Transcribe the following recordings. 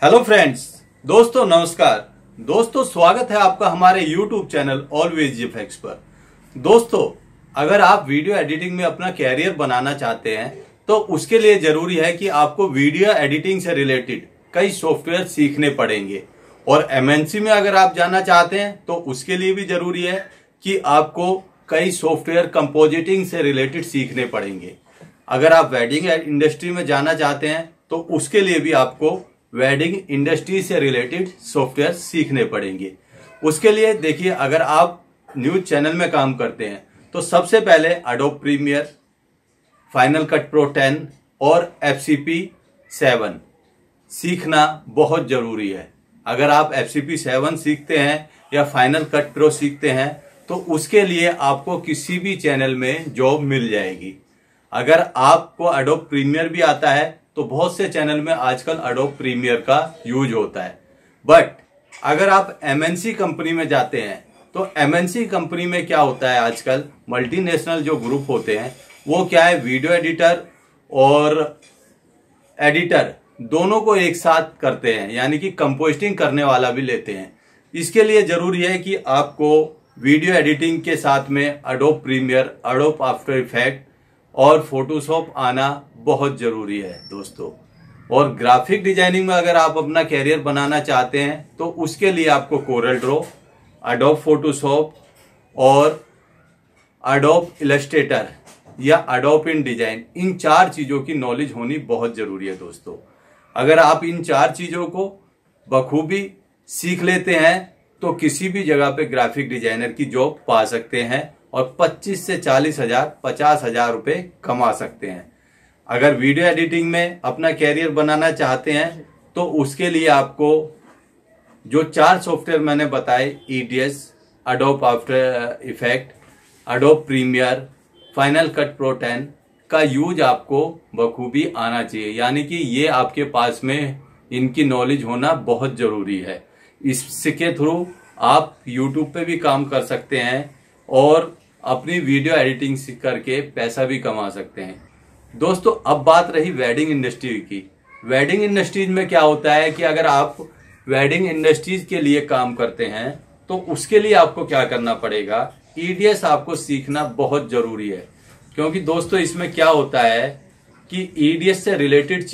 Hello friends, दोस्तों नमस्कार। दोस्तों स्वागत है आपका हमारे यूट्यूब चैनल ऑलवेज जीएफएक्स पर। दोस्तों अगर आप वीडियो एडिटिंग में अपना कैरियर बनाना चाहते हैं तो उसके लिए जरूरी है कि आपको वीडियो एडिटिंग से रिलेटेड कई सॉफ्टवेयर सीखने पड़ेंगे। और एमएनसी में अगर आप जाना चाहते हैं तो उसके लिए भी जरूरी है कि आपको कई सॉफ्टवेयर कंपोजिटिंग से रिलेटेड सीखने पड़ेंगे। अगर आप वेडिंग इंडस्ट्री में जाना चाहते हैं तो उसके लिए भी आपको वेडिंग इंडस्ट्री से रिलेटेड सॉफ्टवेयर सीखने पड़ेंगे। उसके लिए देखिए, अगर आप न्यूज चैनल में काम करते हैं तो सबसे पहले Adobe Premiere, Final Cut Pro 10 और एफसीपी 7 सीखना बहुत जरूरी है। अगर आप एफसीपी 7 सीखते हैं या फाइनल कट प्रो सीखते हैं तो उसके लिए आपको किसी भी चैनल में जॉब मिल जाएगी। अगर आपको एडोब प्रीमियर भी आता है तो बहुत से चैनल में आजकल एडोब प्रीमियर का यूज होता है। बट अगर आप एमएनसी कंपनी में जाते हैं तो एमएनसी कंपनी में क्या होता है, आजकल मल्टीनेशनल जो ग्रुप होते हैं वो क्या है, वीडियो एडिटर और एडिटर दोनों को एक साथ करते हैं, यानी कि कंपोस्टिंग करने वाला भी लेते हैं। इसके लिए जरूरी है कि आपको वीडियो एडिटिंग के साथ में Adobe Premiere, Adobe After Effect और फोटोशॉप आना बहुत जरूरी है दोस्तों। और ग्राफिक डिजाइनिंग में अगर आप अपना कैरियर बनाना चाहते हैं तो उसके लिए आपको कोरल ड्रॉ, एडोब फोटोशॉप और एडोब इलस्ट्रेटर या एडोब इन डिजाइन, इन 4 चीजों की नॉलेज होनी बहुत जरूरी है दोस्तों। अगर आप इन 4 चीजों को बखूबी सीख लेते हैं तो किसी भी जगह पे ग्राफिक डिजाइनर की जॉब पा सकते हैं और 25 से 40 हजार 50 हजार रुपए कमा सकते हैं। अगर वीडियो एडिटिंग में अपना कैरियर बनाना चाहते हैं तो उसके लिए आपको जो 4 सॉफ्टवेयर मैंने बताए, EDIUS, Adobe After Effect, Adobe Premiere, Final Cut Pro 10 का यूज आपको बखूबी आना चाहिए, यानी कि ये आपके पास में इनकी नॉलेज होना बहुत जरूरी है। इसके थ्रू आप यूट्यूब पे भी काम कर सकते हैं और अपनी वीडियो एडिटिंग करके पैसा भी कमा सकते हैं। दोस्तों अब बात रही वेडिंग इंडस्ट्री की। वेडिंग इंडस्ट्रीज में क्या होता है कि अगर आप वेडिंग इंडस्ट्रीज के लिए काम करते हैं तो उसके लिए आपको क्या करना पड़ेगा, ईडीएस आपको सीखना बहुत जरूरी है। क्योंकि दोस्तों इसमें क्या होता है कि ईडीएस से रिलेटेड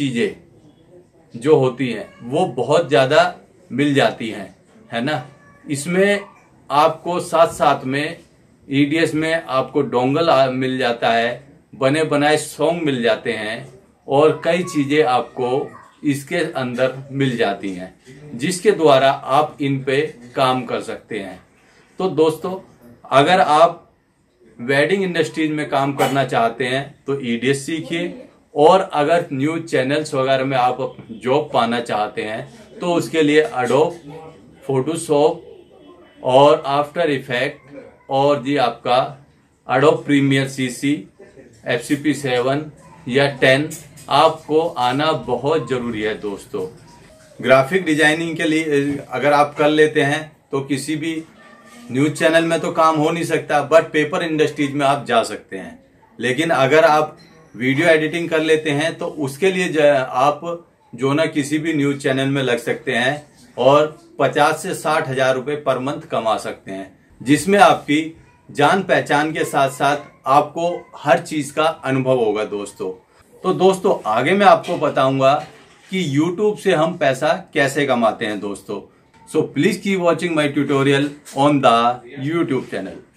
चीजें जो होती हैं वो बहुत ज्यादा मिल जाती हैं, है ना। इसमें आपको साथ साथ में ईडीएस में आपको डोंगल मिल जाता है, बने बनाए सॉन्ग मिल जाते हैं और कई चीजें आपको इसके अंदर मिल जाती हैं जिसके द्वारा आप इन पे काम कर सकते हैं। तो दोस्तों अगर आप वेडिंग इंडस्ट्रीज में काम करना चाहते हैं तो ईडीएस सीखिए, और अगर न्यूज चैनल्स वगैरह में आप जॉब पाना चाहते हैं तो उसके लिए एडोब फोटोशॉप और आफ्टर इफेक्ट और जी आपका एडोब प्रीमियर सीसी, एफसीपी 7 या 10 आपको आना बहुत जरूरी है दोस्तों। ग्राफिक डिजाइनिंग के लिए अगर आप कर लेते हैं तो किसी भी न्यूज चैनल में तो काम हो नहीं सकता, बट पेपर इंडस्ट्रीज में आप जा सकते हैं। लेकिन अगर आप वीडियो एडिटिंग कर लेते हैं तो उसके लिए आप जो ना किसी भी न्यूज चैनल में लग सकते हैं और 50 से 60 हजार रुपए पर मंथ कमा सकते हैं, जिसमें आपकी जान पहचान के साथ साथ आपको हर चीज का अनुभव होगा दोस्तों। तो दोस्तों आगे मैं आपको बताऊंगा कि YouTube से हम पैसा कैसे कमाते हैं दोस्तों। So please keep watching my tutorial on the YouTube channel.